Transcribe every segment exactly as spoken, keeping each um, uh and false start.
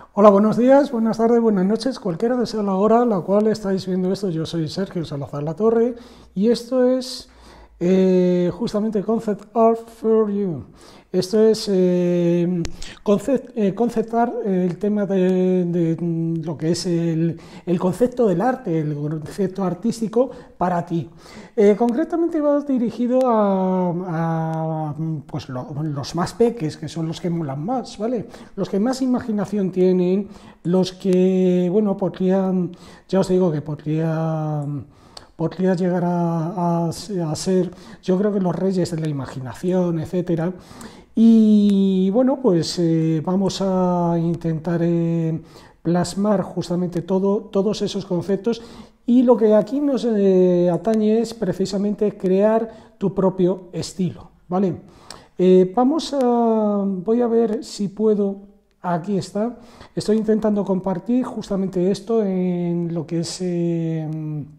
Hola, buenos días, buenas tardes, buenas noches, cualquiera que sea la hora a la cual estáis viendo esto. Yo soy Sergio Salazar Latorre y esto es eh, justamente Concept Art for You. Esto es eh, concept, eh, conceptar el tema de, de lo que es el, el concepto del arte, el concepto artístico para ti. Eh, concretamente va dirigido a, a pues lo, los más peques, que son los que molan más, ¿vale? Los que más imaginación tienen, los que, bueno, podrían, ya os digo que podrían... podría llegar a, a, a ser, yo creo que los reyes de la imaginación, etcétera. Y bueno, pues eh, vamos a intentar eh, plasmar justamente todo, todos esos conceptos, y lo que aquí nos eh, atañe es precisamente crear tu propio estilo, ¿vale? Eh, vamos a, voy a ver si puedo, aquí está, estoy intentando compartir justamente esto en lo que es eh,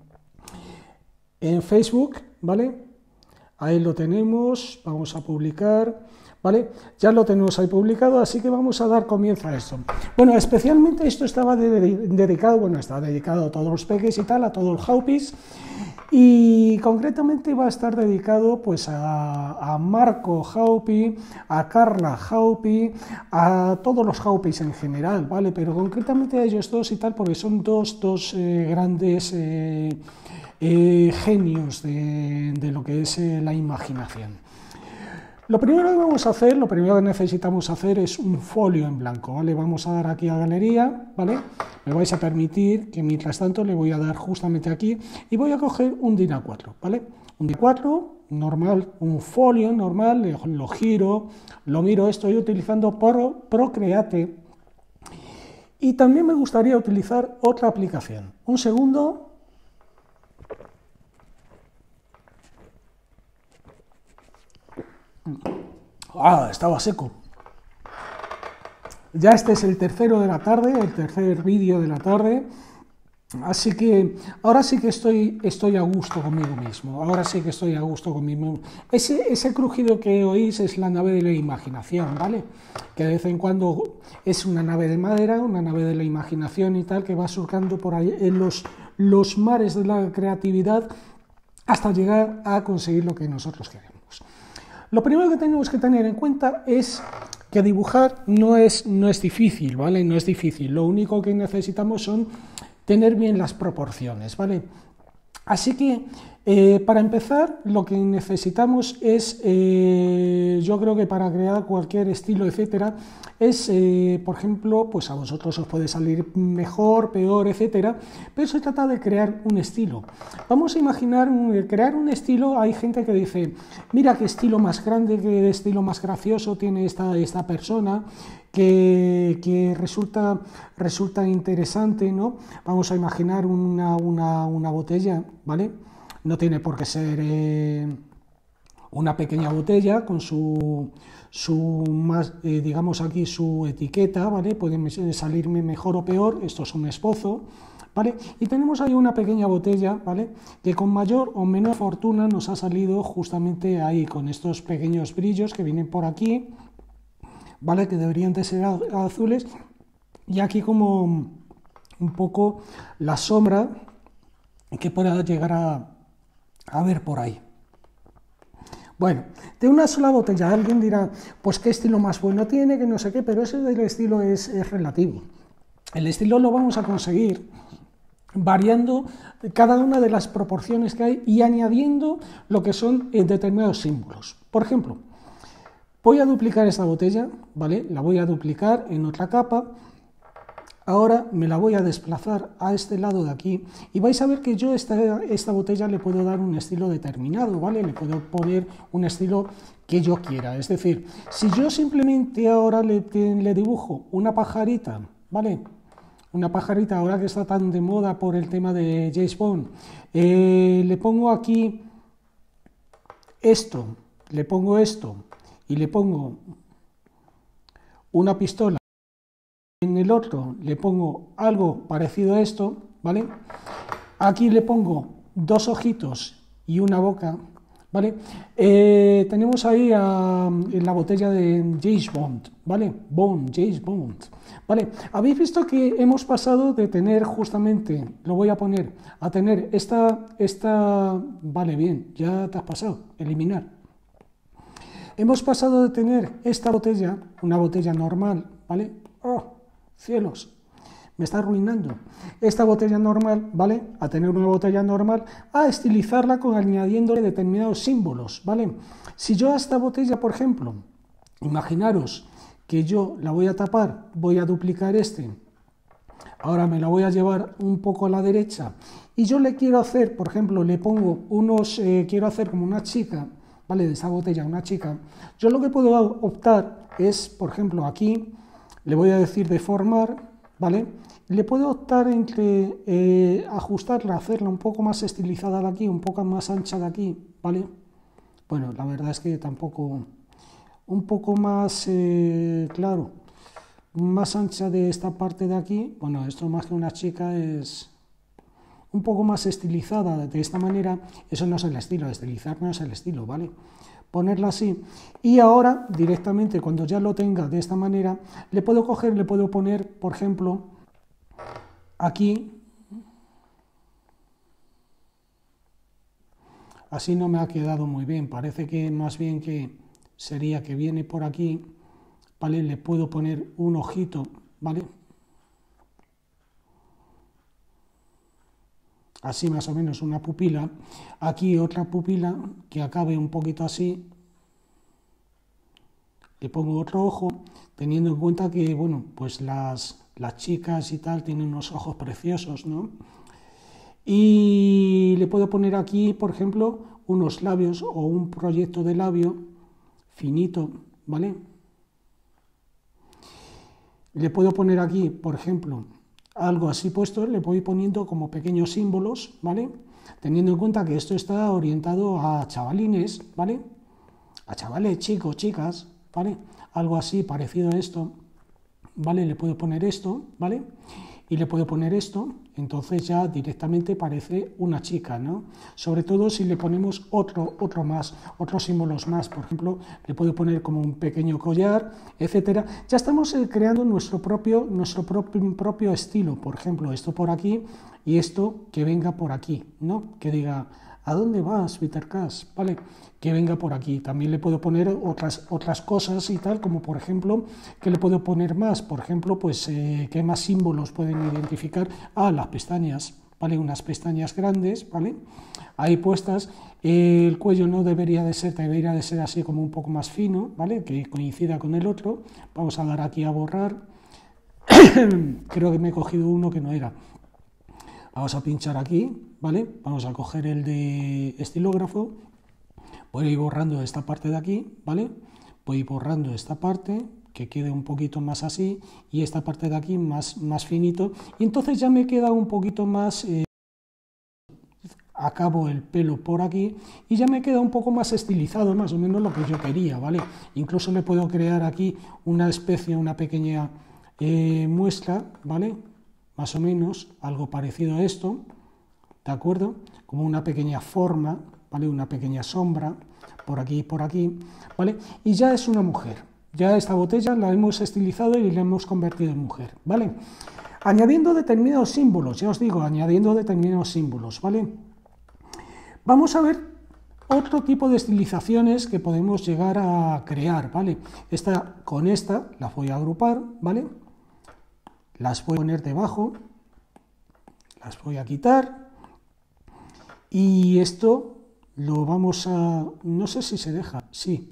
en Facebook, ¿vale? Ahí lo tenemos, vamos a publicar, ¿vale? Ya lo tenemos ahí publicado, así que vamos a dar comienzo a esto. Bueno, especialmente esto estaba de, de, dedicado, bueno, está dedicado a todos los peques y tal, a todo el Jaupis, y concretamente va a estar dedicado pues a, a Marco Jaupi, a Carla Jaupi, a todos los Jaupis en general, ¿vale? Pero concretamente a ellos dos y tal, porque son dos, dos eh, grandes... Eh, Eh, genios de, de lo que es eh, la imaginación. Lo primero que vamos a hacer, lo primero que necesitamos hacer es un folio en blanco, ¿vale? Vamos a dar aquí a galería, ¿vale? Me vais a permitir que mientras tanto le voy a dar justamente aquí y voy a coger un DIN A cuatro, ¿vale? Un DIN A cuatro normal, un folio normal, lo giro, lo miro, estoy utilizando Pro, Procreate, y también me gustaría utilizar otra aplicación. Un segundo. Ah, estaba seco. Ya este es el tercero de la tarde, el tercer vídeo de la tarde, así que ahora sí que estoy, estoy a gusto conmigo mismo, ahora sí que estoy a gusto conmigo mismo. Ese, ese crujido que oís es la nave de la imaginación, ¿vale? Que de vez en cuando es una nave de madera, una nave de la imaginación y tal, que va surcando por ahí en los, los mares de la creatividad hasta llegar a conseguir lo que nosotros queremos. Lo primero que tenemos que tener en cuenta es que dibujar no es, no es difícil, ¿vale? No es difícil, lo único que necesitamos son tener bien las proporciones, ¿vale? Así que, eh, para empezar, lo que necesitamos es, eh, yo creo que para crear cualquier estilo, etcétera, es, eh, por ejemplo, pues a vosotros os puede salir mejor, peor, etcétera, pero se trata de crear un estilo. Vamos a imaginar, crear un estilo, hay gente que dice, mira qué estilo más grande, qué estilo más gracioso tiene esta, esta persona, que, que resulta, resulta interesante, ¿no? Vamos a imaginar una, una, una botella, ¿vale? No tiene por qué ser eh, una pequeña botella con su, su más, eh, digamos aquí su etiqueta, ¿vale? Puede salirme mejor o peor, esto es un esbozo, ¿vale? Y tenemos ahí una pequeña botella, ¿vale? Que con mayor o menor fortuna nos ha salido justamente ahí, con estos pequeños brillos que vienen por aquí, ¿vale? Que deberían de ser azules, y aquí como un poco la sombra que pueda llegar a, a ver por ahí. Bueno, de una sola botella alguien dirá, pues qué estilo más bueno tiene, que no sé qué, pero ese del estilo es, es relativo. El estilo lo vamos a conseguir variando cada una de las proporciones que hay y añadiendo lo que son determinados símbolos. Por ejemplo, voy a duplicar esta botella, ¿vale? La voy a duplicar en otra capa. Ahora me la voy a desplazar a este lado de aquí y vais a ver que yo esta, esta botella le puedo dar un estilo determinado, ¿vale? Le puedo poner un estilo que yo quiera. Es decir, si yo simplemente ahora le, le dibujo una pajarita, ¿vale? Una pajarita ahora que está tan de moda por el tema de James Bond, eh, le pongo aquí esto, le pongo esto y le pongo una pistola. En el otro le pongo algo parecido a esto, ¿vale? Aquí le pongo dos ojitos y una boca. ¿vale? Eh, tenemos ahí a, en la botella de James Bond, ¿vale? Bond, James Bond, ¿vale? Habéis visto que hemos pasado de tener justamente, lo voy a poner, a tener esta, esta, vale, bien, ya te has pasado, eliminar. Hemos pasado de tener esta botella, una botella normal, ¿vale? ¡Oh, cielos! Me está arruinando. Esta botella normal, ¿vale? A tener una botella normal, a estilizarla con añadiéndole determinados símbolos, ¿vale? Si yo a esta botella, por ejemplo, imaginaros que yo la voy a tapar, voy a duplicar este, ahora me la voy a llevar un poco a la derecha, y yo le quiero hacer, por ejemplo, le pongo unos, eh, quiero hacer como una chica, ¿vale? De esa botella, una chica, yo lo que puedo optar es, por ejemplo, aquí, le voy a decir deformar, ¿vale? Le puedo optar entre eh, ajustarla, hacerla un poco más estilizada de aquí, un poco más ancha de aquí, ¿vale? Bueno, la verdad es que tampoco, un poco más, eh, claro, más ancha de esta parte de aquí, bueno, esto más que una chica es un poco más estilizada, de esta manera, eso no es el estilo, estilizar no es el estilo, ¿vale? Ponerla así, y ahora directamente cuando ya lo tenga de esta manera, le puedo coger, le puedo poner, por ejemplo, aquí, así no me ha quedado muy bien, parece que más bien que sería que viene por aquí, ¿vale? Le puedo poner un ojito, ¿vale? Así más o menos una pupila, aquí otra pupila que acabe un poquito así, le pongo otro ojo, teniendo en cuenta que, bueno, pues las, las chicas y tal tienen unos ojos preciosos, ¿no? Y le puedo poner aquí, por ejemplo, unos labios o un proyecto de labio finito, ¿vale? Le puedo poner aquí, por ejemplo, algo así puesto, le voy poniendo como pequeños símbolos, ¿vale? Teniendo en cuenta que esto está orientado a chavalines, ¿vale? A chavales, chicos, chicas, ¿vale? Algo así parecido a esto, ¿vale? Le puedo poner esto, ¿vale? Y le puedo poner esto, entonces ya directamente parece una chica, ¿no? Sobre todo si le ponemos otro, otro más, otros símbolos más, por ejemplo, le puedo poner como un pequeño collar, etcétera. Ya estamos eh, creando nuestro propio, nuestro propio, propio estilo, por ejemplo, esto por aquí y esto que venga por aquí, ¿no? Que diga, ¿a dónde vas, Peter Cash? ¿Vale? Que venga por aquí. También le puedo poner otras, otras cosas y tal, como por ejemplo, ¿qué le puedo poner más? Por ejemplo, pues, eh, ¿qué más símbolos pueden identificar? Ah, las pestañas, ¿vale? Unas pestañas grandes, ¿vale? Ahí puestas. Eh, el cuello no debería de ser, debería de ser así como un poco más fino, ¿vale? Que coincida con el otro. Vamos a dar aquí a borrar. Creo que me he cogido uno que no era. Vamos a pinchar aquí, ¿vale? Vamos a coger el de estilógrafo. Voy a ir borrando esta parte de aquí, ¿vale? Voy a ir borrando esta parte, que quede un poquito más así, y esta parte de aquí más, más finito. Y entonces ya me queda un poquito más... Eh, acabo el pelo por aquí y ya me queda un poco más estilizado, más o menos lo que yo quería, ¿vale? Incluso le puedo crear aquí una especie, una pequeña eh, muestra, ¿vale? Más o menos algo parecido a esto, ¿de acuerdo? Como una pequeña forma, ¿vale? Una pequeña sombra, por aquí y por aquí, ¿vale? Y ya es una mujer, ya esta botella la hemos estilizado y la hemos convertido en mujer, ¿vale? Añadiendo determinados símbolos, ya os digo, añadiendo determinados símbolos, ¿vale? Vamos a ver otro tipo de estilizaciones que podemos llegar a crear, ¿vale? Esta, con esta las voy a agrupar, ¿vale? Las voy a poner debajo, las voy a quitar y esto lo vamos a... no sé si se deja, sí,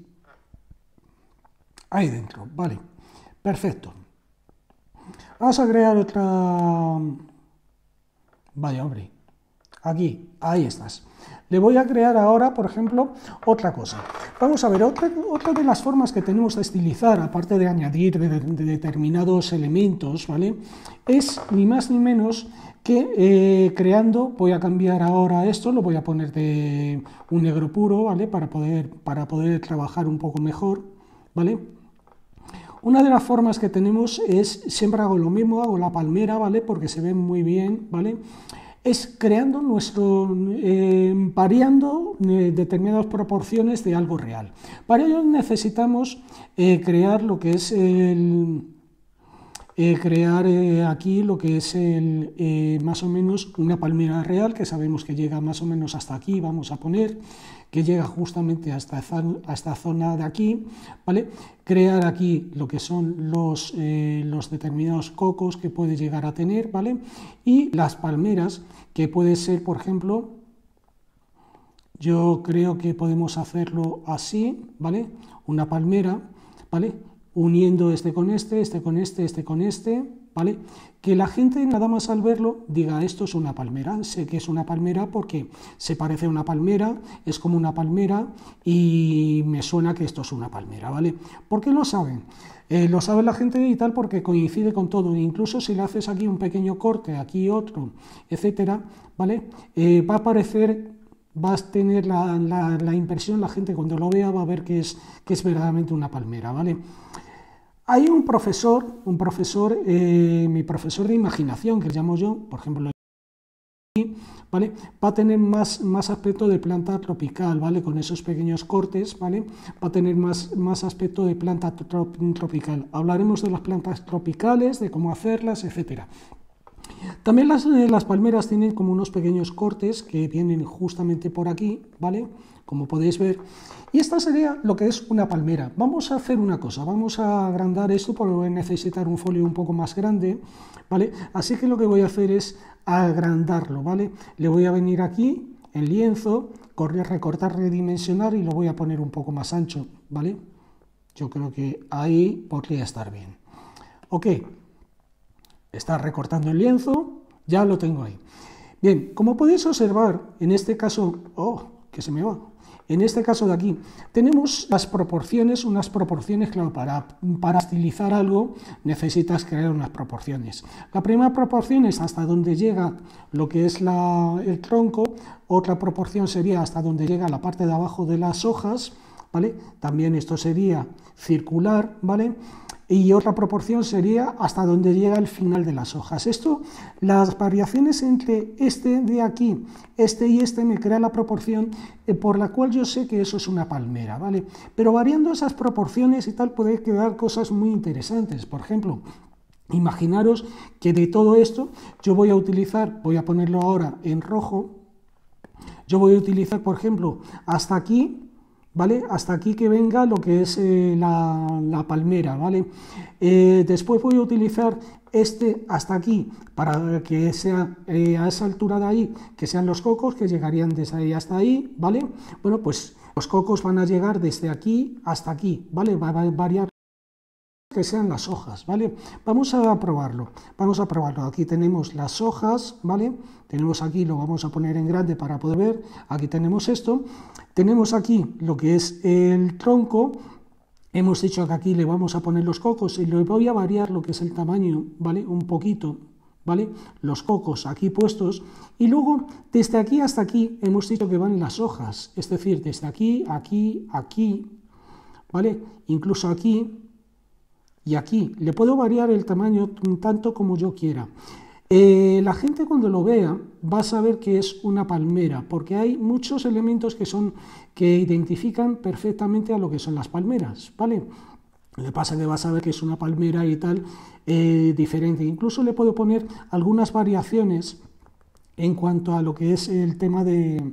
ahí dentro, vale, perfecto. Vamos a crear otra... vaya, hombre, aquí, ahí estás. Le voy a crear ahora, por ejemplo, otra cosa. Vamos a ver, otra, otra de las formas que tenemos de estilizar, aparte de añadir de, de determinados elementos, ¿vale? Es ni más ni menos que eh, creando, voy a cambiar ahora esto, lo voy a poner de un negro puro, ¿vale? Para poder, para poder trabajar un poco mejor, ¿vale? Una de las formas que tenemos es, siempre hago lo mismo, hago la palmera, ¿vale? Porque se ve muy bien, ¿vale? es creando nuestro, eh, variando eh, determinadas proporciones de algo real. Para ello necesitamos eh, crear lo que es el... Eh, crear eh, aquí lo que es el, eh, más o menos una palmera real, que sabemos que llega más o menos hasta aquí, vamos a poner, que llega justamente hasta, a esta zona de aquí, ¿vale? Crear aquí lo que son los, eh, los determinados cocos que puede llegar a tener, ¿vale? Y las palmeras, que puede ser, por ejemplo, yo creo que podemos hacerlo así, ¿vale? Una palmera, ¿vale? Uniendo este con este, este con este, este con este, ¿vale? Que la gente nada más al verlo diga, esto es una palmera. Sé que es una palmera porque se parece a una palmera, es como una palmera y me suena que esto es una palmera, ¿vale? ¿Por qué lo saben? Eh, lo sabe la gente y tal porque coincide con todo. Incluso si le haces aquí un pequeño corte, aquí otro, etcétera, ¿vale? Eh, va a aparecer... vas a tener la, la, la impresión, la gente cuando lo vea va a ver que es, que es verdaderamente una palmera, ¿vale? Hay un profesor, un profesor, eh, mi profesor de imaginación, que le llamo yo, por ejemplo, ¿vale? Va a tener más, más aspecto de planta tropical, ¿vale? Con esos pequeños cortes, ¿vale? Va a tener más, más aspecto de planta tropical. Hablaremos de las plantas tropicales, de cómo hacerlas, etcétera. También las, eh, las palmeras tienen como unos pequeños cortes que vienen justamente por aquí, ¿vale? Como podéis ver. Y esta sería lo que es una palmera. Vamos a hacer una cosa, vamos a agrandar esto porque voy a necesitar un folio un poco más grande, ¿vale? Así que lo que voy a hacer es agrandarlo, ¿vale? Le voy a venir aquí, en lienzo, correr, recortar, redimensionar y lo voy a poner un poco más ancho, ¿vale? Yo creo que ahí podría estar bien. Ok. Está recortando el lienzo, ya lo tengo ahí. Bien, como podéis observar, en este caso, oh, que se me va, en este caso de aquí, tenemos las proporciones, unas proporciones, claro, para, para estilizar algo necesitas crear unas proporciones. La primera proporción es hasta donde llega lo que es la, el tronco, otra proporción sería hasta donde llega la parte de abajo de las hojas, ¿vale? También esto sería circular, ¿vale? Y otra proporción sería hasta donde llega el final de las hojas. Esto, las variaciones entre este de aquí, este y este, me crea la proporción eh, por la cual yo sé que eso es una palmera, ¿vale? Pero variando esas proporciones y tal puede quedar cosas muy interesantes. Por ejemplo, imaginaros que de todo esto yo voy a utilizar, voy a ponerlo ahora en rojo, yo voy a utilizar, por ejemplo, hasta aquí, ¿vale? Hasta aquí que venga lo que es eh, la, la palmera, ¿vale? Eh, después voy a utilizar este hasta aquí para que sea eh, a esa altura de ahí, que sean los cocos que llegarían desde ahí hasta ahí, ¿vale? Bueno, pues los cocos van a llegar desde aquí hasta aquí, ¿vale? Va a variar que sean las hojas, ¿vale? Vamos a probarlo, vamos a probarlo. Aquí tenemos las hojas, ¿vale? Tenemos aquí, lo vamos a poner en grande para poder ver, aquí tenemos esto, tenemos aquí lo que es el tronco, hemos dicho que aquí le vamos a poner los cocos y le voy a variar lo que es el tamaño, ¿vale? Un poquito, ¿vale? Los cocos aquí puestos y luego desde aquí hasta aquí hemos dicho que van las hojas, es decir, desde aquí, aquí, aquí, ¿vale? Incluso aquí y aquí. Le puedo variar el tamaño tanto como yo quiera. Eh, la gente cuando lo vea va a saber que es una palmera, porque hay muchos elementos que, son, que identifican perfectamente a lo que son las palmeras, ¿vale? Lo que pasa es que va a saber que es una palmera y tal, eh, diferente. Incluso le puedo poner algunas variaciones en cuanto a lo que es el tema de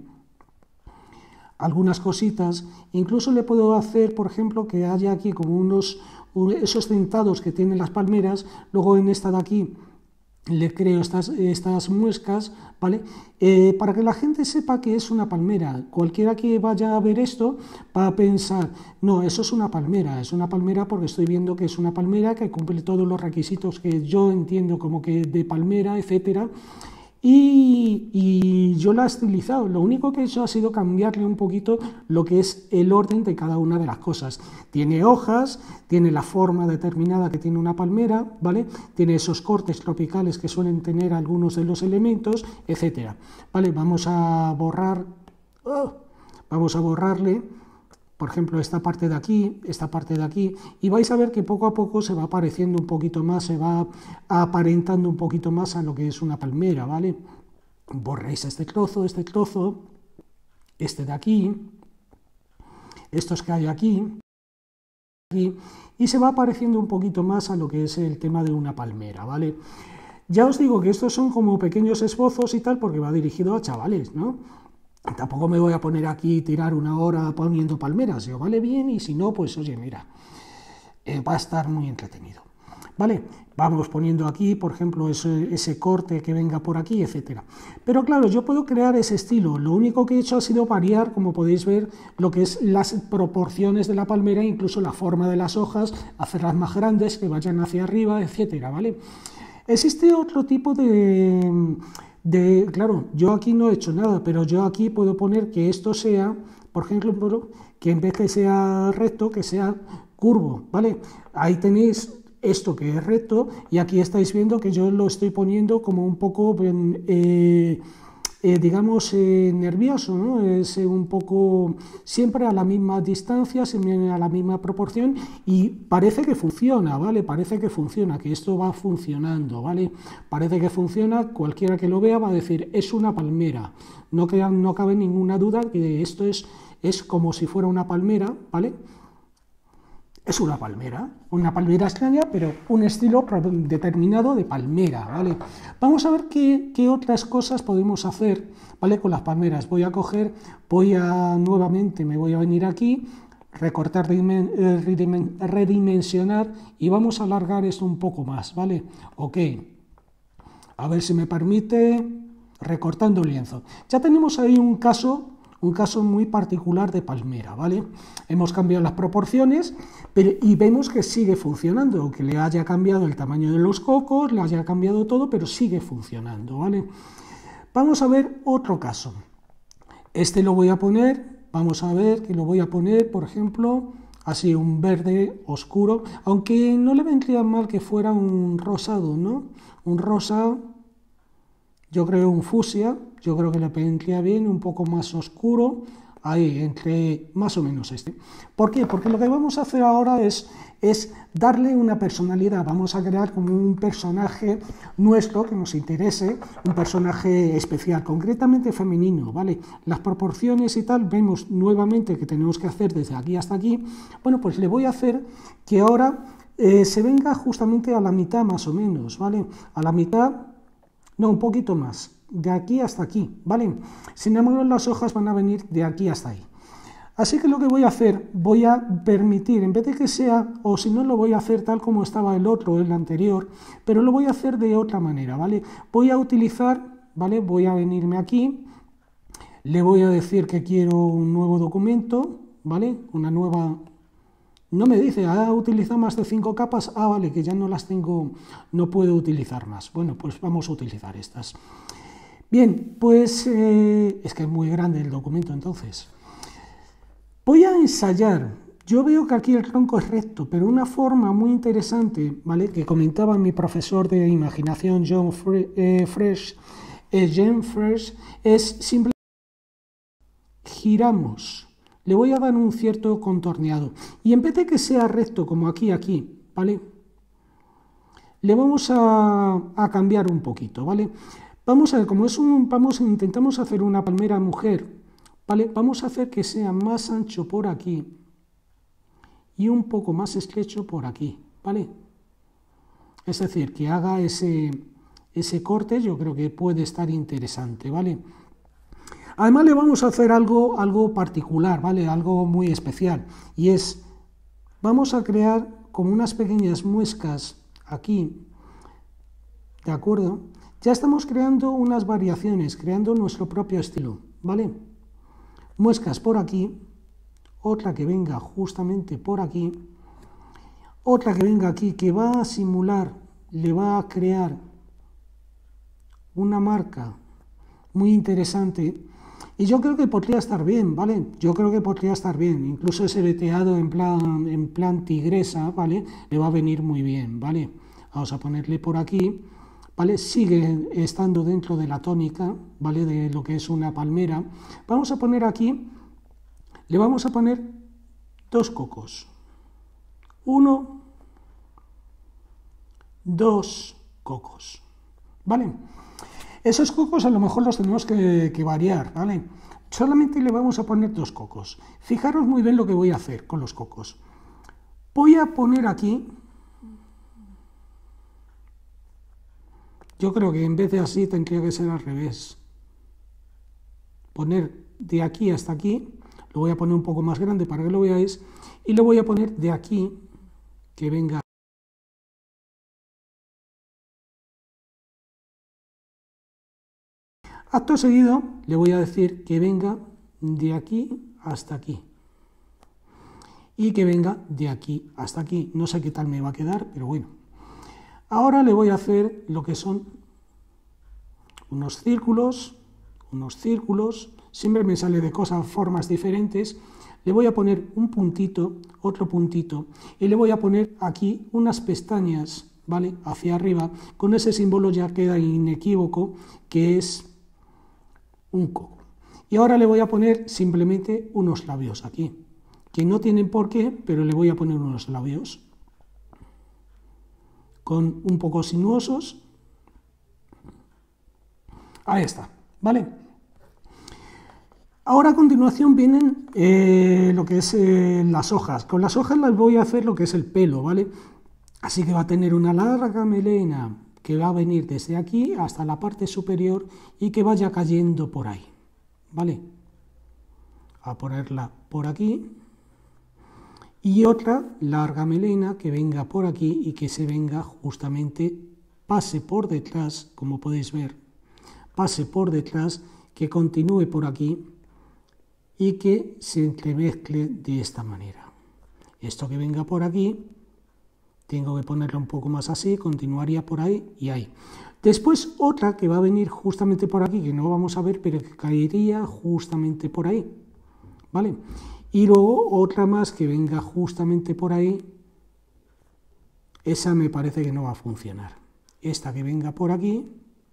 algunas cositas. Incluso le puedo hacer, por ejemplo, que haya aquí como unos esos dentados que tienen las palmeras, luego en esta de aquí le creo estas, estas muescas, ¿vale? Eh, para que la gente sepa que es una palmera. Cualquiera que vaya a ver esto va a pensar, no, eso es una palmera, es una palmera porque estoy viendo que es una palmera que cumple todos los requisitos que yo entiendo como que de palmera, etcétera. Y, y yo la he estilizado, lo único que he hecho ha sido cambiarle un poquito lo que es el orden de cada una de las cosas. Tiene hojas, tiene la forma determinada que tiene una palmera, ¿vale? Tiene esos cortes tropicales que suelen tener algunos de los elementos, etcétera. ¿Vale? Vamos a borrar, oh, vamos a borrarle, por ejemplo, esta parte de aquí, esta parte de aquí, y vais a ver que poco a poco se va apareciendo un poquito más, se va aparentando un poquito más a lo que es una palmera, ¿vale? borréis este trozo, este trozo, este de aquí, estos que hay aquí, aquí, y se va pareciendo un poquito más a lo que es el tema de una palmera, ¿vale? Ya os digo que estos son como pequeños esbozos y tal, porque va dirigido a chavales, ¿no? Tampoco me voy a poner aquí y tirar una hora poniendo palmeras, si os vale bien, y si no, pues oye, mira, eh, va a estar muy entretenido. ¿Vale? Vamos poniendo aquí, por ejemplo, ese, ese corte que venga por aquí, etcétera. Pero claro, yo puedo crear ese estilo. Lo único que he hecho ha sido variar, como podéis ver, lo que es las proporciones de la palmera, incluso la forma de las hojas, hacerlas más grandes, que vayan hacia arriba, etcétera, ¿vale? Existe otro tipo de, de... Claro, yo aquí no he hecho nada, pero yo aquí puedo poner que esto sea, por ejemplo, que en vez que sea recto, que sea curvo, ¿vale? Ahí tenéis esto que es recto, y aquí estáis viendo que yo lo estoy poniendo como un poco, eh, eh, digamos, eh, nervioso, ¿no? Es eh, un poco siempre a la misma distancia, siempre a la misma proporción, y parece que funciona, ¿vale? Parece que funciona, que esto va funcionando, ¿vale? Parece que funciona, cualquiera que lo vea va a decir, es una palmera, no, que, no cabe ninguna duda que esto es, es como si fuera una palmera, ¿vale? Es una palmera, una palmera extraña, pero un estilo determinado de palmera, ¿vale? Vamos a ver qué, qué otras cosas podemos hacer, ¿vale? Con las palmeras. Voy a coger, voy a nuevamente, me voy a venir aquí, recortar, redimensionar, y vamos a alargar esto un poco más, ¿vale? Ok, a ver si me permite, recortando lienzo. Ya tenemos ahí un caso... un caso muy particular de palmera, ¿vale? Hemos cambiado las proporciones, pero, y vemos que sigue funcionando, aunque le haya cambiado el tamaño de los cocos, le haya cambiado todo, pero sigue funcionando, ¿vale? Vamos a ver otro caso. Este lo voy a poner, vamos a ver que lo voy a poner, por ejemplo, así un verde oscuro, aunque no le vendría mal que fuera un rosado, ¿no? Un rosa... Yo creo un fucsia, yo creo que le vendría bien, un poco más oscuro, ahí, entre más o menos este. ¿Por qué? Porque lo que vamos a hacer ahora es, es darle una personalidad, vamos a crear como un personaje nuestro que nos interese, un personaje especial, concretamente femenino, ¿vale? Las proporciones y tal, vemos nuevamente que tenemos que hacer desde aquí hasta aquí. Bueno, pues le voy a hacer que ahora eh, se venga justamente a la mitad más o menos, ¿vale? A la mitad... No, un poquito más, de aquí hasta aquí, ¿vale? Sin embargo, las hojas van a venir de aquí hasta ahí. Así que lo que voy a hacer, voy a permitir, en vez de que sea, o si no lo voy a hacer tal como estaba el otro, el anterior, pero lo voy a hacer de otra manera, ¿vale? Voy a utilizar, ¿vale? Voy a venirme aquí, le voy a decir que quiero un nuevo documento, ¿vale? Una nueva... No me dice, ha utilizado más de cinco capas, ah, vale, que ya no las tengo, no puedo utilizar más. Bueno, pues vamos a utilizar estas. Bien, pues eh, es que es muy grande el documento entonces. Voy a ensayar. Yo veo que aquí el tronco es recto, pero una forma muy interesante, ¿vale? Que comentaba mi profesor de imaginación, John Fre eh, Fresh, eh, John Fresh, es simplemente giramos. Le voy a dar un cierto contorneado. Y en vez de que sea recto como aquí, aquí, ¿vale? Le vamos a, a cambiar un poquito, ¿vale? Vamos a ver, como es un, vamos, intentamos hacer una palmera mujer, ¿vale? Vamos a hacer que sea más ancho por aquí y un poco más estrecho por aquí, ¿vale? Es decir, que haga ese, ese corte, yo creo que puede estar interesante, ¿vale? Además le vamos a hacer algo, algo particular, ¿vale? Algo muy especial, y es, vamos a crear como unas pequeñas muescas aquí, ¿de acuerdo? Ya estamos creando unas variaciones, creando nuestro propio estilo, ¿vale? Muescas por aquí, otra que venga justamente por aquí, otra que venga aquí, que va a simular, le va a crear una marca muy interesante. Y yo creo que podría estar bien, ¿vale? Yo creo que podría estar bien. Incluso ese veteado en plan, en plan tigresa, ¿vale? Le va a venir muy bien, ¿vale? Vamos a ponerle por aquí, ¿vale? Sigue estando dentro de la tónica, ¿vale? De lo que es una palmera. Vamos a poner aquí, le vamos a poner dos cocos. Uno, dos cocos, ¿vale? Esos cocos a lo mejor los tenemos que, que variar, ¿vale? Solamente le vamos a poner dos cocos. Fijaros muy bien lo que voy a hacer con los cocos. Voy a poner aquí, yo creo que en vez de así tendría que ser al revés. Poner de aquí hasta aquí, lo voy a poner un poco más grande para que lo veáis, y lo voy a poner de aquí, que venga. Acto seguido le voy a decir que venga de aquí hasta aquí. Y que venga de aquí hasta aquí. No sé qué tal me va a quedar, pero bueno. Ahora le voy a hacer lo que son unos círculos, unos círculos. Siempre me sale de cosas, formas diferentes. Le voy a poner un puntito, otro puntito, y le voy a poner aquí unas pestañas, ¿vale? Hacia arriba. Con ese símbolo ya queda inequívoco, que es un coco. Y ahora le voy a poner simplemente unos labios aquí, que no tienen por qué, pero le voy a poner unos labios con un poco sinuosos. Ahí está, ¿vale? Ahora a continuación vienen eh, lo que es eh, las hojas. Con las hojas las voy a hacer lo que es el pelo, ¿vale? Así que va a tener una larga melena que va a venir desde aquí hasta la parte superior y que vaya cayendo por ahí, ¿vale? A ponerla por aquí. Y otra larga melena que venga por aquí y que se venga justamente, pase por detrás, como podéis ver, pase por detrás, que continúe por aquí y que se entremezcle de esta manera. Esto que venga por aquí, tengo que ponerlo un poco más así, continuaría por ahí y ahí. Después otra que va a venir justamente por aquí, que no vamos a ver, pero que caería justamente por ahí, ¿vale? Y luego otra más que venga justamente por ahí, esa me parece que no va a funcionar. Esta que venga por aquí,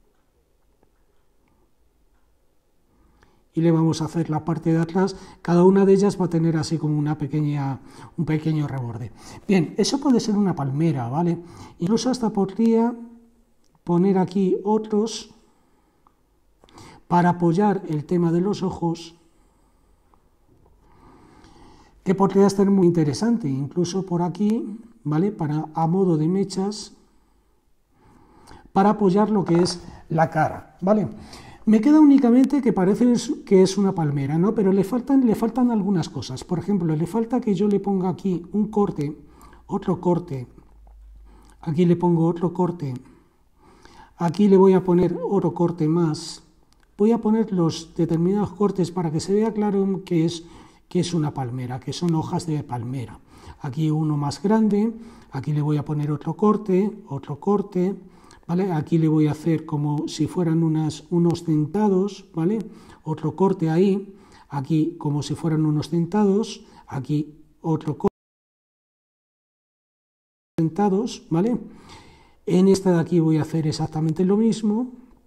y le vamos a hacer la parte de atrás. Cada una de ellas va a tener así como una pequeña, un pequeño reborde. Bien, eso puede ser una palmera, ¿vale? Incluso hasta podría poner aquí otros para apoyar el tema de los ojos, que podría estar muy interesante, incluso por aquí, ¿vale? Para, a modo de mechas, para apoyar lo que es la cara, ¿vale? Me queda únicamente que parece que es una palmera, ¿no? Pero le faltan, le faltan algunas cosas. Por ejemplo, le falta que yo le ponga aquí un corte, otro corte, aquí le pongo otro corte, aquí le voy a poner otro corte más. Voy a poner los determinados cortes para que se vea claro que es, que es una palmera, que son hojas de palmera. Aquí uno más grande, aquí le voy a poner otro corte, otro corte, ¿vale? Aquí le voy a hacer como si fueran unas, unos dentados, ¿vale? Otro corte ahí, aquí como si fueran unos dentados, aquí otro corte, dentados, ¿vale? En esta de aquí voy a hacer exactamente lo mismo,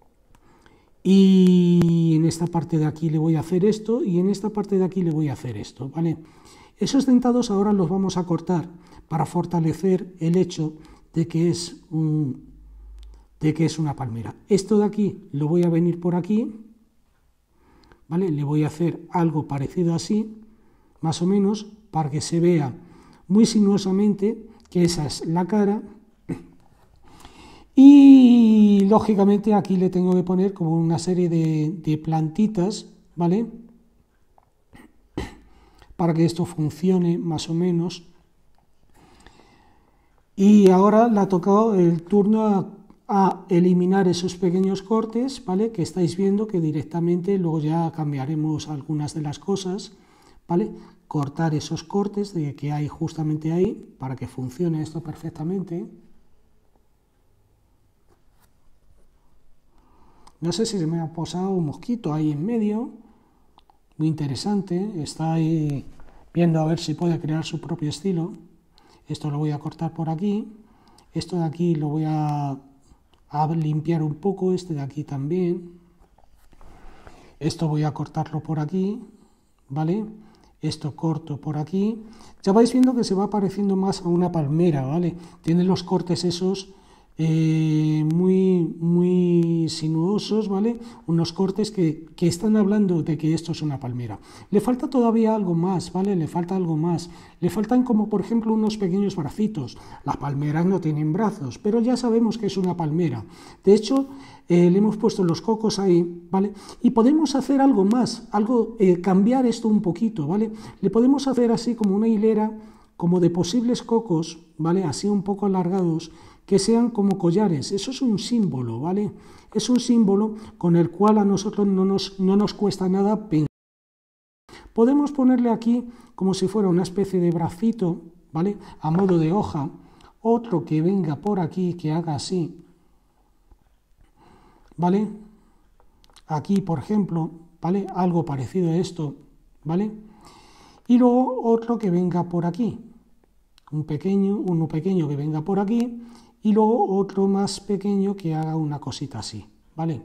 y en esta parte de aquí le voy a hacer esto, y en esta parte de aquí le voy a hacer esto, ¿vale? Esos dentados ahora los vamos a cortar para fortalecer el hecho de que es un... de que es una palmera. Esto de aquí lo voy a venir por aquí, ¿vale? Le voy a hacer algo parecido así, más o menos, para que se vea muy sinuosamente que esa es la cara. Y lógicamente aquí le tengo que poner como una serie de, de plantitas, ¿vale? Para que esto funcione más o menos. Y ahora le ha tocado el turno a a eliminar esos pequeños cortes, ¿vale? Que estáis viendo que directamente luego ya cambiaremos algunas de las cosas, ¿vale? Cortar esos cortes de que hay justamente ahí para que funcione esto perfectamente. No sé si se me ha posado un mosquito ahí en medio, muy interesante, está ahí viendo a ver si puede crear su propio estilo. Esto lo voy a cortar por aquí, esto de aquí lo voy a a limpiar un poco, este de aquí también. Esto voy a cortarlo por aquí, ¿vale? Esto corto por aquí. Ya vais viendo que se va pareciendo más a una palmera, ¿vale? Tiene los cortes esos eh, muy, muy muy sinuosos, ¿vale? Unos cortes que, que están hablando de que esto es una palmera. Le falta todavía algo más, ¿vale? Le falta algo más. Le faltan como, por ejemplo, unos pequeños bracitos. Las palmeras no tienen brazos, pero ya sabemos que es una palmera. De hecho, eh, le hemos puesto los cocos ahí, ¿vale? Y podemos hacer algo más, algo, eh, cambiar esto un poquito, ¿vale? Le podemos hacer así como una hilera, como de posibles cocos, ¿vale? Así un poco alargados, que sean como collares. Eso es un símbolo, ¿vale? Es un símbolo con el cual a nosotros no nos, no nos cuesta nada pensar. Podemos ponerle aquí como si fuera una especie de bracito, ¿vale? A modo de hoja. Otro que venga por aquí, que haga así, ¿vale? Aquí, por ejemplo, ¿vale? Algo parecido a esto, ¿vale? Y luego otro que venga por aquí. Un pequeño, uno pequeño que venga por aquí. Y luego otro más pequeño que haga una cosita así, ¿vale?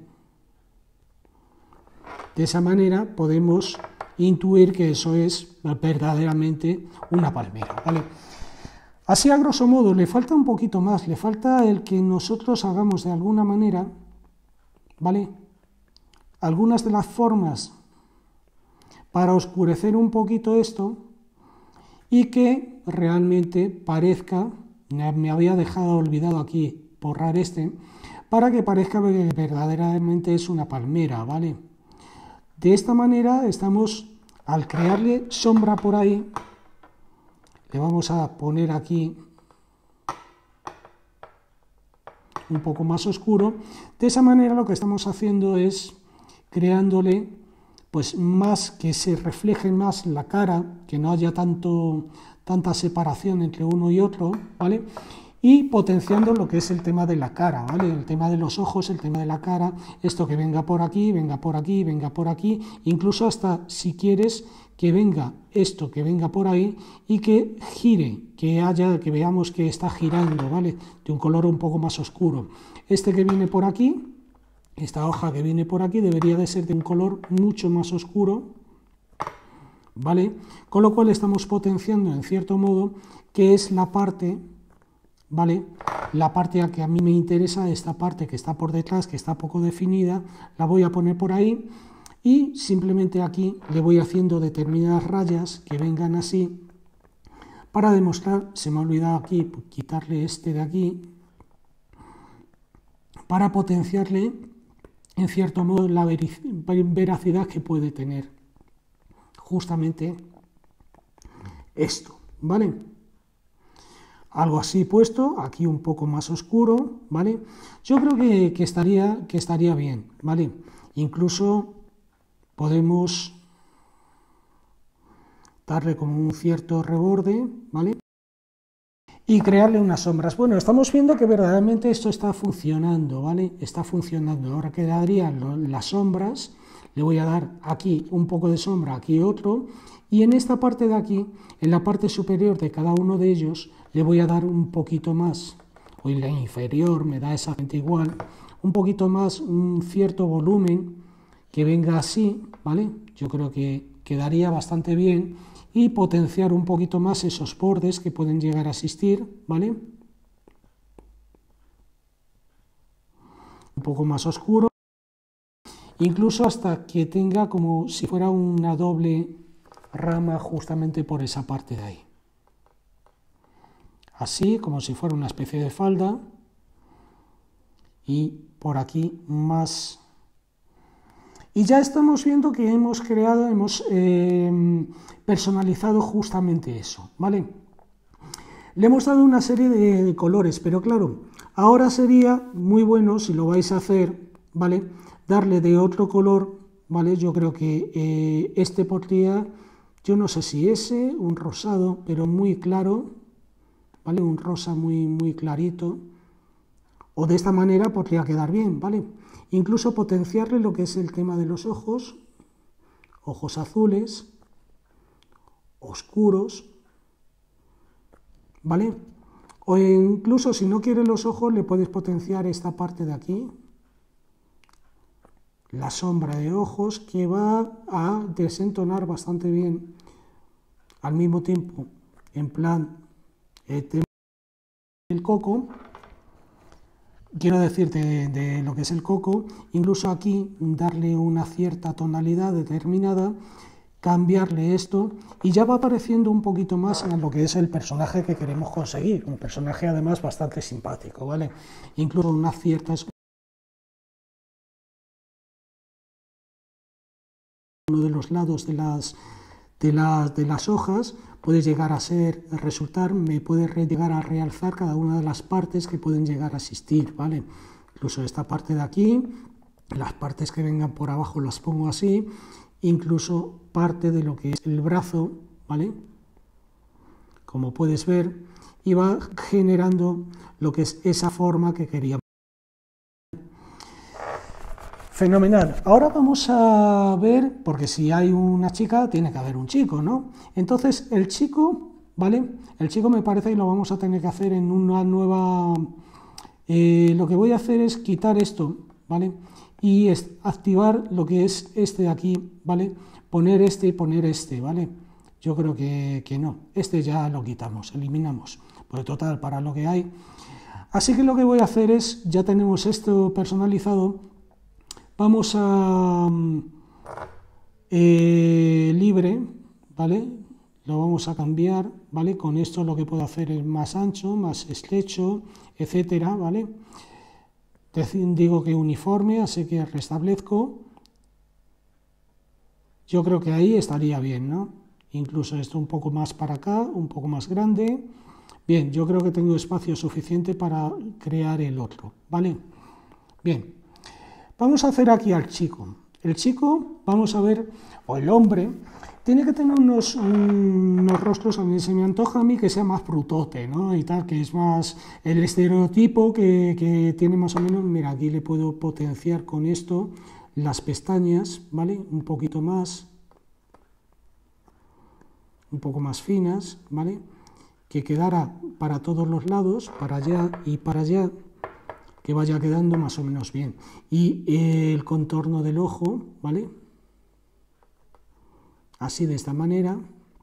De esa manera podemos intuir que eso es verdaderamente una palmera, ¿vale? Así a grosso modo, le falta un poquito más, le falta el que nosotros hagamos de alguna manera, ¿vale? Algunas de las formas para oscurecer un poquito esto y que realmente parezca. Me había dejado olvidado aquí borrar este, para que parezca que verdaderamente es una palmera, ¿vale? De esta manera estamos, al crearle sombra por ahí, le vamos a poner aquí un poco más oscuro. De esa manera lo que estamos haciendo es creándole, pues, más, que se refleje más la cara, que no haya tanto... tanta separación entre uno y otro, ¿vale? Y potenciando lo que es el tema de la cara, ¿vale? El tema de los ojos, el tema de la cara, esto que venga por aquí, venga por aquí, venga por aquí, incluso hasta si quieres que venga esto, que venga por ahí y que gire, que haya, que veamos que está girando, ¿vale? De un color un poco más oscuro. Este que viene por aquí, esta hoja que viene por aquí debería de ser de un color mucho más oscuro, ¿vale? Con lo cual estamos potenciando en cierto modo que es la parte, ¿vale? La parte a que a mí me interesa, esta parte que está por detrás, que está poco definida, la voy a poner por ahí y simplemente aquí le voy haciendo determinadas rayas que vengan así para demostrar, se me ha olvidado aquí quitarle este de aquí, para potenciarle en cierto modo la veracidad que puede tener justamente esto, ¿vale? Algo así puesto, aquí un poco más oscuro, ¿vale? Yo creo que, que, estaría, que estaría bien, ¿vale? Incluso podemos darle como un cierto reborde, ¿vale? Y crearle unas sombras. Bueno, estamos viendo que verdaderamente esto está funcionando, ¿vale? Está funcionando. Ahora quedarían las sombras. Le voy a dar aquí un poco de sombra, aquí otro, y en esta parte de aquí, en la parte superior de cada uno de ellos, le voy a dar un poquito más, o en la inferior me da exactamente igual, un poquito más, un cierto volumen que venga así, ¿vale? Yo creo que quedaría bastante bien, y potenciar un poquito más esos bordes que pueden llegar a existir, ¿vale? Un poco más oscuro. Incluso hasta que tenga como si fuera una doble rama justamente por esa parte de ahí. Así, como si fuera una especie de falda. Y por aquí más. Y ya estamos viendo que hemos creado, hemos eh, personalizado justamente eso, ¿vale? Le hemos dado una serie de, de colores, pero claro, ahora sería muy bueno, si lo vais a hacer, ¿vale?, darle de otro color, ¿vale? Yo creo que eh, este podría, yo no sé si ese, un rosado, pero muy claro, ¿vale? Un rosa muy, muy clarito, o de esta manera podría quedar bien, ¿vale? Incluso potenciarle lo que es el tema de los ojos, ojos azules, oscuros, ¿vale? O incluso si no quieres los ojos, le puedes potenciar esta parte de aquí, la sombra de ojos, que va a desentonar bastante bien, al mismo tiempo, en plan el tema del coco, quiero decir, de, de lo que es el coco, incluso aquí darle una cierta tonalidad determinada, cambiarle esto y ya va apareciendo un poquito más en lo que es el personaje que queremos conseguir, un personaje además bastante simpático, ¿vale? Incluso unas ciertas, uno de los lados de las, de las, de las hojas puede llegar a ser, resultar, me puede llegar a realzar cada una de las partes que pueden llegar a existir, ¿vale? Incluso esta parte de aquí, las partes que vengan por abajo las pongo así, incluso parte de lo que es el brazo, ¿vale? Como puedes ver, y va generando lo que es esa forma que queríamos. Fenomenal. Ahora vamos a ver, porque si hay una chica, tiene que haber un chico, ¿no? Entonces, el chico, ¿vale? El chico me parece que lo vamos a tener que hacer en una nueva... Eh, lo que voy a hacer es quitar esto, ¿vale? Y es activar lo que es este de aquí, ¿vale? Poner este y poner este, ¿vale? Yo creo que, que no. Este ya lo quitamos, eliminamos. Pues total, para lo que hay. Así que lo que voy a hacer es, ya tenemos esto personalizado, vamos a eh, libre, ¿vale? Lo vamos a cambiar, ¿vale? Con esto lo que puedo hacer es más ancho, más estrecho, etcétera, ¿vale? Digo que uniforme, así que restablezco. Yo creo que ahí estaría bien, ¿no? Incluso esto un poco más para acá, un poco más grande. Bien, yo creo que tengo espacio suficiente para crear el otro, ¿vale? Bien, vamos a hacer aquí al chico. El chico, vamos a ver, o el hombre, tiene que tener unos, unos rostros, a mí se me antoja a mí que sea más brutote, ¿no? Y tal, que es más el estereotipo que, que tiene más o menos, mira, aquí le puedo potenciar con esto las pestañas, ¿vale? Un poquito más, un poco más finas, ¿vale? Que quedara para todos los lados, para allá y para allá, que vaya quedando más o menos bien. Y el contorno del ojo, ¿vale? Así, de esta manera,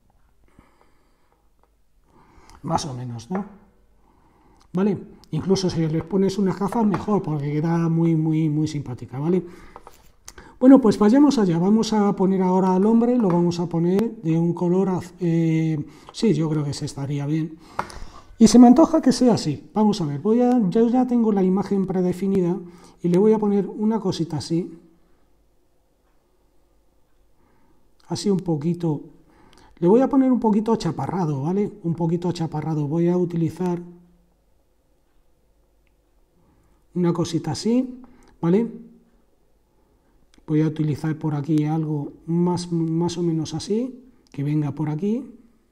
más o menos, ¿no? ¿Vale? Incluso si les pones unas gafas, mejor, porque queda muy, muy, muy simpática, ¿vale? Bueno, pues vayamos allá. Vamos a poner ahora al hombre, lo vamos a poner de un color, eh, sí, yo creo que se estaría bien. Y se me antoja que sea así. Vamos a ver, voy a, yo ya tengo la imagen predefinida y le voy a poner una cosita así. Así un poquito, le voy a poner un poquito achaparrado, ¿vale? Un poquito achaparrado, voy a utilizar una cosita así, ¿vale? Voy a utilizar por aquí algo más, más o menos así, que venga por aquí,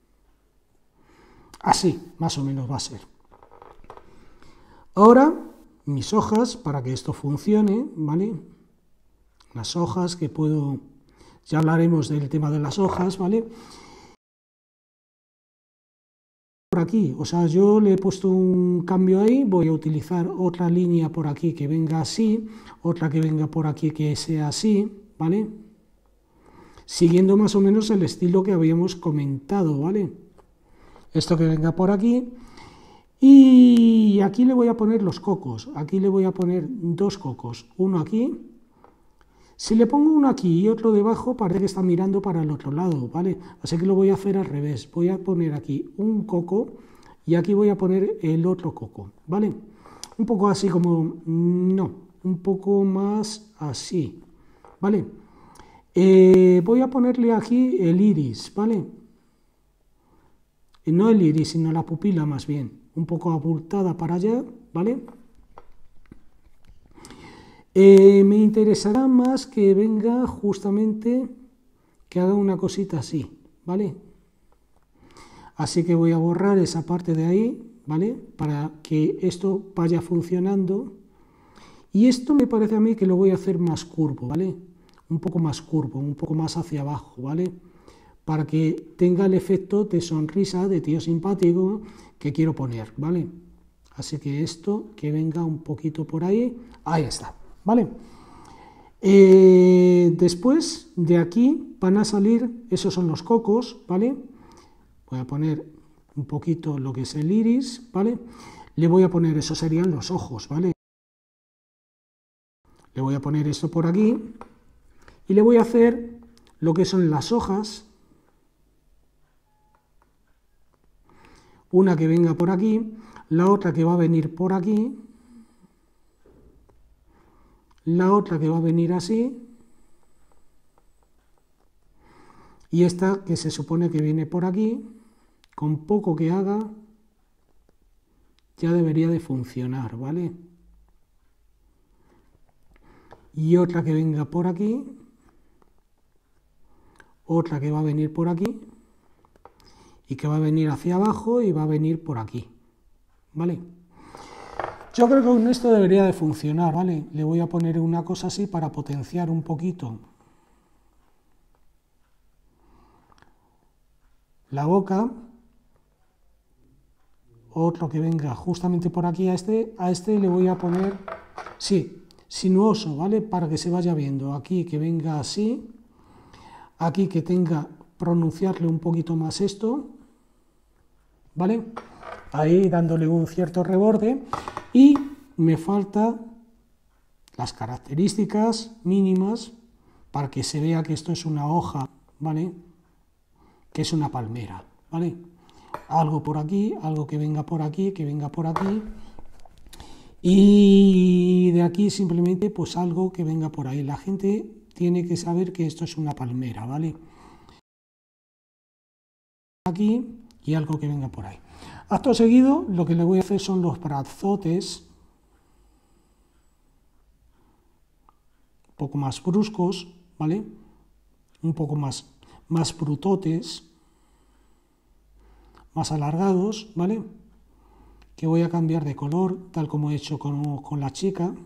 así, más o menos va a ser. Ahora, mis hojas, para que esto funcione, ¿vale? Las hojas que puedo... Ya hablaremos del tema de las hojas, ¿vale? Por aquí, o sea, yo le he puesto un cambio ahí, voy a utilizar otra línea por aquí que venga así, otra que venga por aquí que sea así, ¿vale? Siguiendo más o menos el estilo que habíamos comentado, ¿vale? Esto que venga por aquí. Y aquí le voy a poner los cocos, aquí le voy a poner dos cocos, uno aquí. Si le pongo uno aquí y otro debajo, parece que está mirando para el otro lado, ¿vale? Así que lo voy a hacer al revés. Voy a poner aquí un coco y aquí voy a poner el otro coco, ¿vale? Un poco así como... no, un poco más así, ¿vale? Eh, voy a ponerle aquí el iris, ¿vale? No el iris, sino la pupila más bien. Un poco abultada para allá, ¿vale? Eh, me interesará más que venga justamente, que haga una cosita así, ¿vale? Así que voy a borrar esa parte de ahí, ¿vale? Para que esto vaya funcionando. Y esto me parece a mí que lo voy a hacer más curvo, ¿vale? Un poco más curvo, un poco más hacia abajo, ¿vale? Para que tenga el efecto de sonrisa, de tío simpático que quiero poner, ¿vale? Así que esto, que venga un poquito por ahí, ahí está. ¿Vale? Eh, después de aquí van a salir, esos son los cocos, ¿vale? Voy a poner un poquito lo que es el iris, ¿vale? Le voy a poner, esos serían los ojos, ¿vale? Le voy a poner esto por aquí y le voy a hacer lo que son las hojas. Una que venga por aquí, la otra que va a venir por aquí, la otra que va a venir así, y esta que se supone que viene por aquí, con poco que haga, ya debería de funcionar, ¿vale? Y otra que venga por aquí, otra que va a venir por aquí, y que va a venir hacia abajo y va a venir por aquí, ¿vale? Yo creo que con esto debería de funcionar, ¿vale? Le voy a poner una cosa así para potenciar un poquito la boca. Otro que venga justamente por aquí a este, a este le voy a poner, sí, sinuoso, ¿vale? Para que se vaya viendo. Aquí que venga así, aquí que tenga, pronunciarle un poquito más esto, ¿vale? Ahí dándole un cierto reborde. Y me falta las características mínimas para que se vea que esto es una hoja, ¿vale? Que es una palmera, ¿vale? Algo por aquí, algo que venga por aquí, que venga por aquí, y de aquí simplemente pues algo que venga por ahí. La gente tiene que saber que esto es una palmera, ¿vale? Aquí y algo que venga por ahí. Acto seguido, lo que le voy a hacer son los brazotes un poco más bruscos, ¿vale? Un poco más, más brutotes, más alargados, ¿vale? Que voy a cambiar de color, tal como he hecho con, con la chica,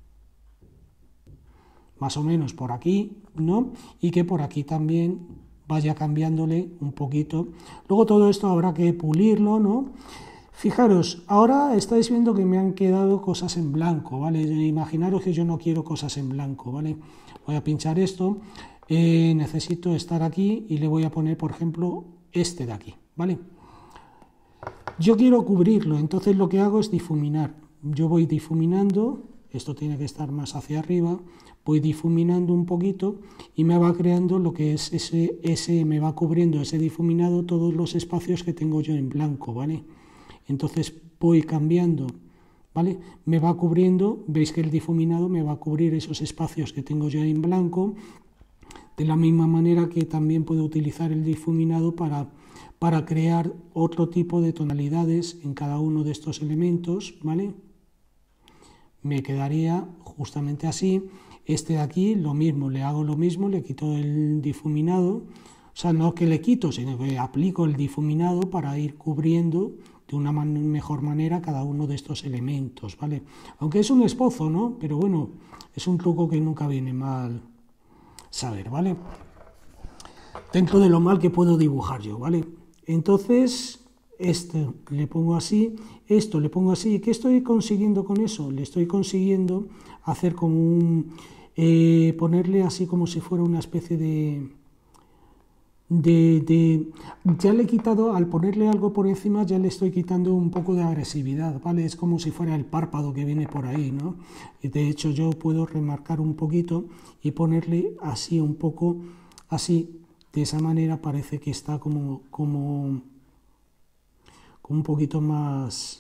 más o menos por aquí, ¿no? Y que por aquí también vaya cambiándole un poquito. Luego todo esto habrá que pulirlo, ¿no? Fijaros, ahora estáis viendo que me han quedado cosas en blanco, ¿vale? Imaginaros que yo no quiero cosas en blanco, ¿vale? Voy a pinchar esto, eh, necesito estar aquí y le voy a poner, por ejemplo, este de aquí, ¿vale? Yo quiero cubrirlo, entonces lo que hago es difuminar. Yo voy difuminando, esto tiene que estar más hacia arriba, voy difuminando un poquito y me va creando lo que es ese, ese me va cubriendo ese difuminado todos los espacios que tengo yo en blanco, ¿vale? Entonces voy cambiando, ¿vale? Me va cubriendo, veis que el difuminado me va a cubrir esos espacios que tengo yo en blanco, de la misma manera que también puedo utilizar el difuminado para, para crear otro tipo de tonalidades en cada uno de estos elementos, ¿vale? Me quedaría justamente así. Este de aquí, lo mismo, le hago lo mismo, le quito el difuminado, o sea, no que le quito, sino que aplico el difuminado para ir cubriendo de una man- mejor manera cada uno de estos elementos, ¿vale? Aunque es un esbozo, ¿no? Pero bueno, es un truco que nunca viene mal saber, ¿vale? Dentro de lo mal que puedo dibujar yo, ¿vale? Entonces, este le pongo así, esto le pongo así. ¿Qué estoy consiguiendo con eso? Le estoy consiguiendo hacer como un... Eh, ponerle así como si fuera una especie de... De, de, ya le he quitado, al ponerle algo por encima, ya le estoy quitando un poco de agresividad, ¿vale? Es como si fuera el párpado que viene por ahí, ¿no? Y de hecho yo puedo remarcar un poquito y ponerle así un poco, así, de esa manera parece que está como, como, como un poquito más,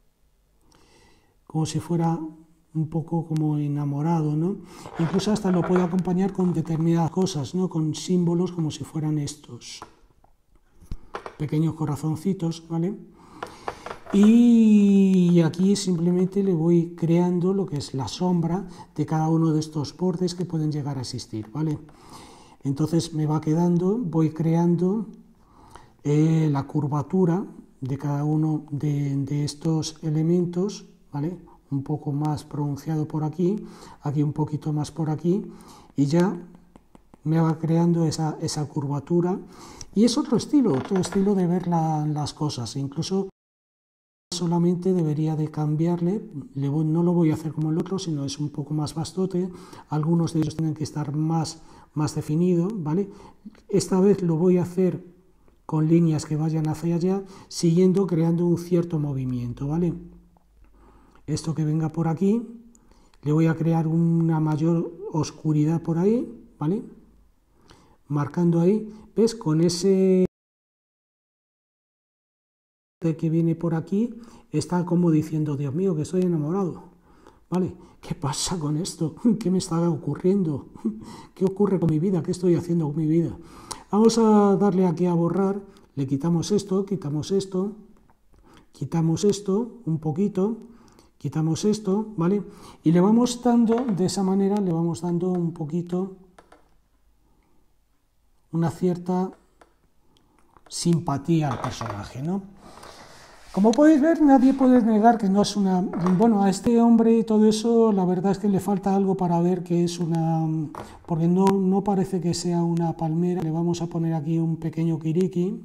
como si fuera un poco como enamorado, ¿no? Incluso hasta lo puedo acompañar con determinadas cosas, ¿no? Con símbolos como si fueran estos pequeños corazoncitos, ¿vale? Y aquí simplemente le voy creando lo que es la sombra de cada uno de estos bordes que pueden llegar a existir, ¿vale? Entonces me va quedando, voy creando eh, la curvatura de cada uno de, de estos elementos, ¿vale? Un poco más pronunciado por aquí, aquí un poquito más por aquí, y ya me va creando esa, esa curvatura. Y es otro estilo, otro estilo de ver la, las cosas. Incluso solamente debería de cambiarle, le voy, no lo voy a hacer como el otro, sino es un poco más vastote. Algunos de ellos tienen que estar más, más definidos, ¿vale? Esta vez lo voy a hacer con líneas que vayan hacia allá, siguiendo creando un cierto movimiento, ¿vale? Esto que venga por aquí, Le voy a crear una mayor oscuridad por ahí, ¿vale? Marcando ahí, ¿ves? Con ese que viene por aquí, está como diciendo, Dios mío, que estoy enamorado, ¿vale? ¿Qué pasa con esto? ¿Qué me está ocurriendo? ¿Qué ocurre con mi vida? ¿Qué estoy haciendo con mi vida? Vamos a darle aquí a borrar, le quitamos esto, quitamos esto, quitamos esto un poquito, quitamos esto, ¿vale? Y le vamos dando, de esa manera, le vamos dando un poquito, una cierta simpatía al personaje, ¿no? Como podéis ver, nadie puede negar que no es una... Bueno, a este hombre y todo eso, la verdad es que le falta algo para ver que es una... Porque no, no parece que sea una palmera. Le vamos a poner aquí un pequeño kiriki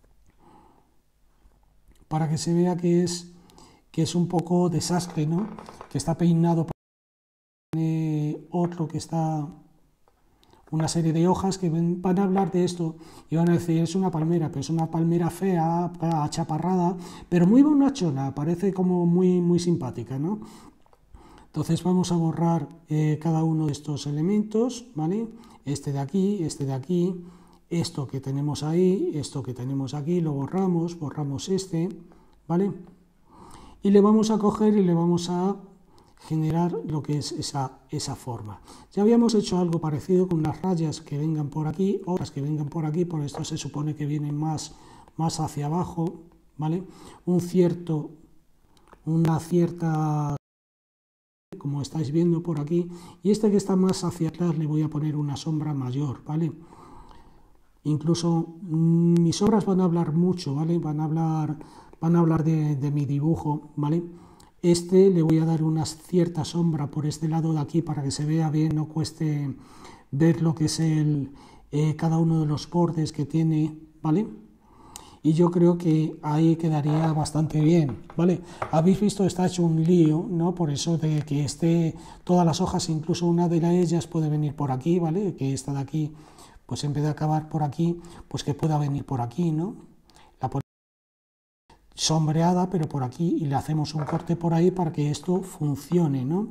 para que se vea que es, que es un poco desastre, ¿no? Que está peinado por otro que está... Una serie de hojas que van a hablar de esto y van a decir, es una palmera, pero es una palmera fea, achaparrada, pero muy bonachona, parece como muy, muy simpática, ¿no? Entonces vamos a borrar eh, cada uno de estos elementos, ¿vale? Este de aquí, este de aquí, esto que tenemos ahí, esto que tenemos aquí, lo borramos, borramos este, ¿vale? Y le vamos a coger y le vamos a generar lo que es esa, esa forma. Ya habíamos hecho algo parecido con unas rayas que vengan por aquí, otras que vengan por aquí, por esto se supone que vienen más, más hacia abajo, ¿vale? Un cierto, una cierta, como estáis viendo por aquí, y este que está más hacia atrás le voy a poner una sombra mayor, ¿vale? Incluso mmm, mis sombras van a hablar mucho, ¿vale? Van a hablar, van a hablar de, de mi dibujo, ¿vale? Este le voy a dar una cierta sombra por este lado de aquí para que se vea bien, no cueste ver lo que es el, eh, cada uno de los bordes que tiene, ¿vale? Y yo creo que ahí quedaría bastante bien, ¿vale? Habéis visto, está hecho un lío, ¿no? Por eso de que esté todas las hojas, incluso una de ellas puede venir por aquí, ¿vale? Que esta de aquí, pues en vez de acabar por aquí, pues que pueda venir por aquí, ¿no? La sombreada, pero por aquí, y le hacemos un corte por ahí para que esto funcione, ¿no?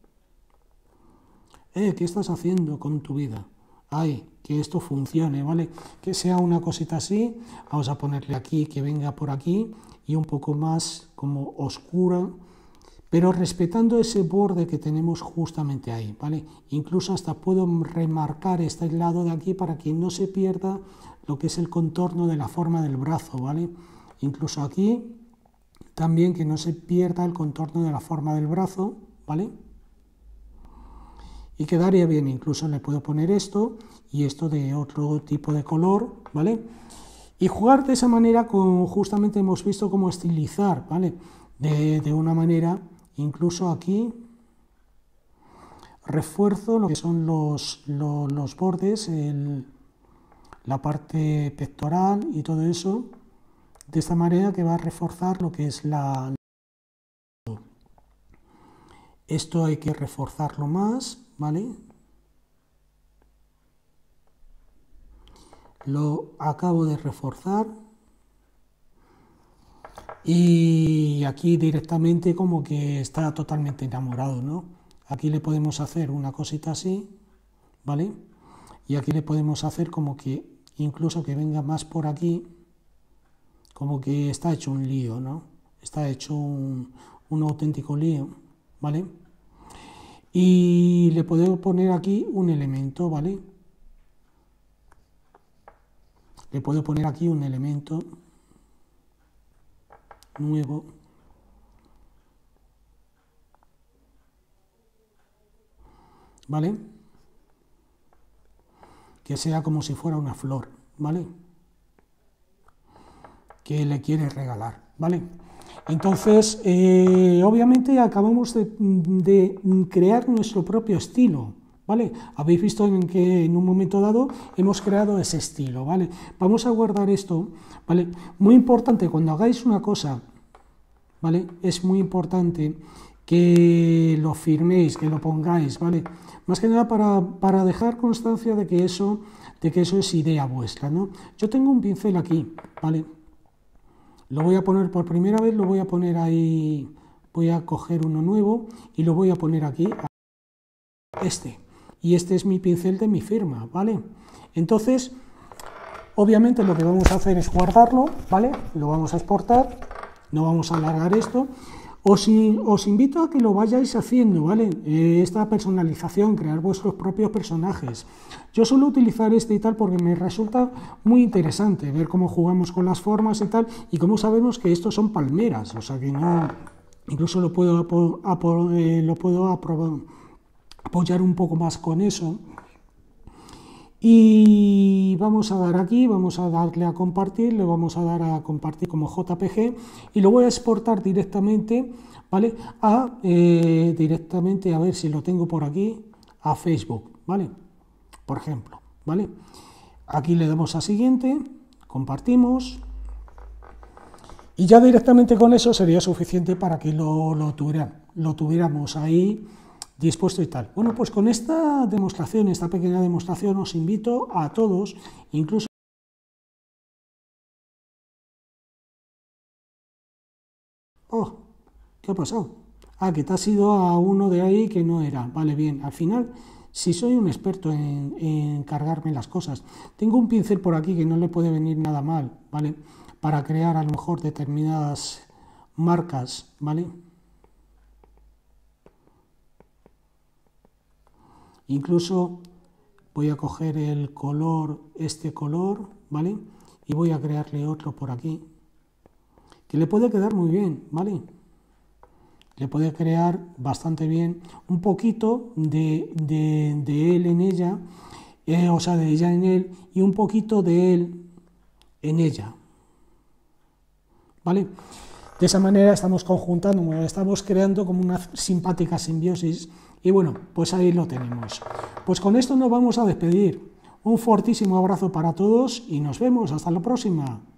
Eh, ¿qué estás haciendo con tu vida? Ay, que esto funcione, ¿vale? Que sea una cosita así, vamos a ponerle aquí, que venga por aquí, y un poco más como oscura, pero respetando ese borde que tenemos justamente ahí, ¿vale? Incluso hasta puedo remarcar este lado de aquí para que no se pierda lo que es el contorno de la forma del brazo, ¿vale? Incluso aquí, también que no se pierda el contorno de la forma del brazo, ¿vale? Y quedaría bien, incluso le puedo poner esto y esto de otro tipo de color, ¿vale? Y jugar de esa manera, con, justamente hemos visto cómo estilizar, ¿vale? De, de una manera, incluso aquí, refuerzo lo que son los, los, los bordes, el, la parte pectoral y todo eso, de esta manera que va a reforzar lo que es la... Esto hay que reforzarlo más, ¿vale? Lo acabo de reforzar. Y aquí directamente como que está totalmente enamorado, ¿no? Aquí le podemos hacer una cosita así, ¿vale? Y aquí le podemos hacer como que incluso que venga más por aquí, como que está hecho un lío, ¿no? Está hecho un, un auténtico lío, ¿vale? Y le puedo poner aquí un elemento, ¿vale? Le puedo poner aquí un elemento nuevo. ¿Vale? Que sea como si fuera una flor, ¿vale? Que le quiere regalar, ¿vale? Entonces, eh, obviamente acabamos de, de crear nuestro propio estilo, ¿vale? Habéis visto en que en un momento dado hemos creado ese estilo, ¿vale? Vamos a guardar esto, ¿vale? Muy importante, cuando hagáis una cosa, ¿vale? Es muy importante que lo firméis, que lo pongáis, ¿vale? Más que nada para, para dejar constancia de que, eso, de que eso es idea vuestra, ¿no? Yo tengo un pincel aquí, ¿vale? Lo voy a poner por primera vez, lo voy a poner ahí, voy a coger uno nuevo y lo voy a poner aquí. este, y este es mi pincel de mi firma, ¿vale? Entonces, obviamente lo que vamos a hacer es guardarlo, ¿vale? Lo vamos a exportar, no vamos a alargar esto. Os, os invito a que lo vayáis haciendo, ¿vale? Eh, esta personalización, crear vuestros propios personajes. Yo suelo utilizar este y tal porque me resulta muy interesante ver cómo jugamos con las formas y tal, y cómo sabemos que estos son palmeras, o sea que no, incluso lo puedo, apo, apo, eh, lo puedo apo, apoyar un poco más con eso. Y vamos a dar aquí, vamos a darle a compartir, le vamos a dar a compartir como J P G y lo voy a exportar directamente, ¿vale? A, eh, directamente, a ver si lo tengo por aquí, a Facebook, ¿vale? Por ejemplo, ¿vale? Aquí le damos a siguiente, compartimos y ya directamente con eso sería suficiente para que lo, lo, tuviera, lo tuviéramos ahí dispuesto y tal. Bueno, pues con esta demostración, esta pequeña demostración, os invito a todos, incluso... Oh, ¿qué ha pasado? Ah, que te has ido a uno de ahí que no era. Vale, bien, al final, si soy un experto en, en cargarme las cosas. Tengo un pincel por aquí que no le puede venir nada mal, ¿vale? Para crear a lo mejor determinadas marcas, ¿vale? Incluso voy a coger el color, este color, ¿vale? Y voy a crearle otro por aquí, que le puede quedar muy bien, ¿vale? Le puede crear bastante bien un poquito de, de, de él en ella, eh, o sea, de ella en él, y un poquito de él en ella, ¿vale? De esa manera estamos conjuntando, estamos creando como una simpática simbiosis. Y bueno, pues ahí lo tenemos. Pues con esto nos vamos a despedir. Un fortísimo abrazo para todos y nos vemos hasta la próxima.